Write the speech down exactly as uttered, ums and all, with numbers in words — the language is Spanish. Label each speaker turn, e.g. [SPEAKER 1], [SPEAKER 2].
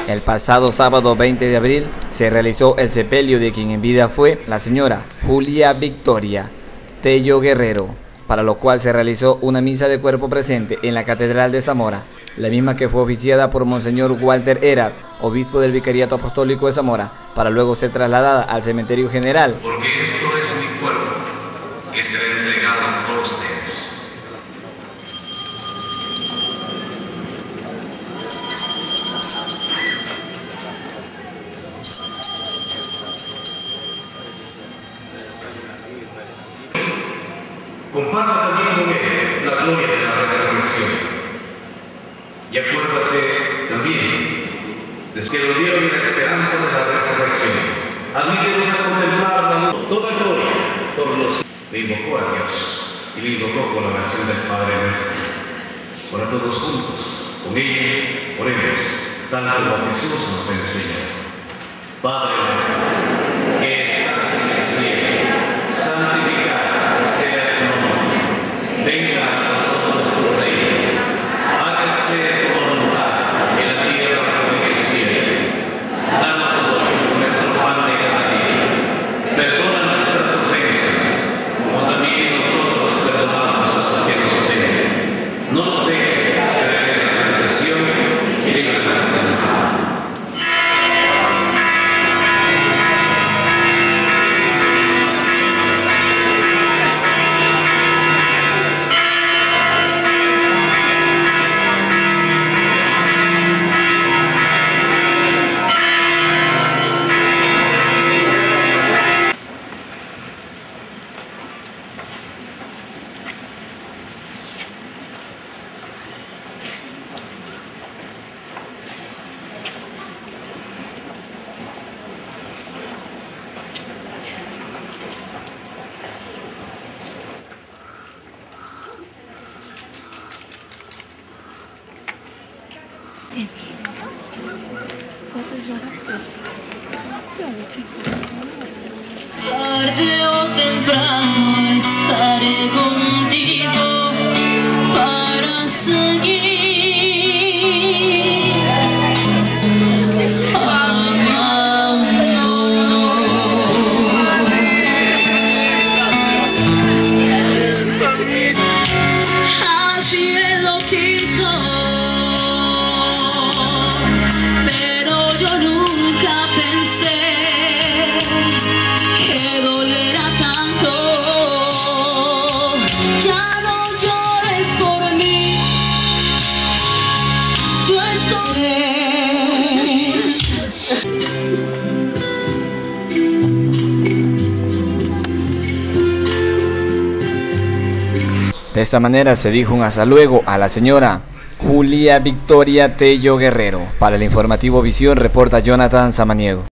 [SPEAKER 1] El pasado sábado veinte de abril se realizó el sepelio de quien en vida fue la señora Julia Victoria Tello Guerrero, para lo cual se realizó una misa de cuerpo presente en la Catedral de Zamora, la misma que fue oficiada por Monseñor Walter Heras, obispo del Vicariato Apostólico de Zamora, para luego ser trasladada al Cementerio General.
[SPEAKER 2] Porque esto es mi cuerpo, que será entregado por ustedes. Comparta también con él la gloria de la resurrección. Y acuérdate también de que lo dieron la esperanza de la resurrección. Admítenos a contemplar la luz, toda gloria por los siglos. Le invocó a Dios y le invocó con la oración del Padre Nuestro. Ahora todos juntos, con ella, oremos, tal como Jesús nos enseña. Padre nuestro, que estás en el cielo, santificado sea tu nombre. Venga a nosotros tu reino. Hágase tu voluntad en la tierra como en el cielo. Danos hoy nuestro pan de cada día. Perdona nuestras ofensas, como también nosotros perdonamos a los que nos ofenden. No nos dejes caer en la tentación y líbranos del mal.
[SPEAKER 3] Tarde o temprano estaré contigo para seguir amándonos. Así él lo quiso, pero yo nunca pensé que doliera tanto. Ya no llores por mí, yo estoy.
[SPEAKER 1] De esta manera se dijo un hasta luego a la señora Julia Victoria Tello Guerrero. Para el informativo Visión reporta Jonathan Samaniego.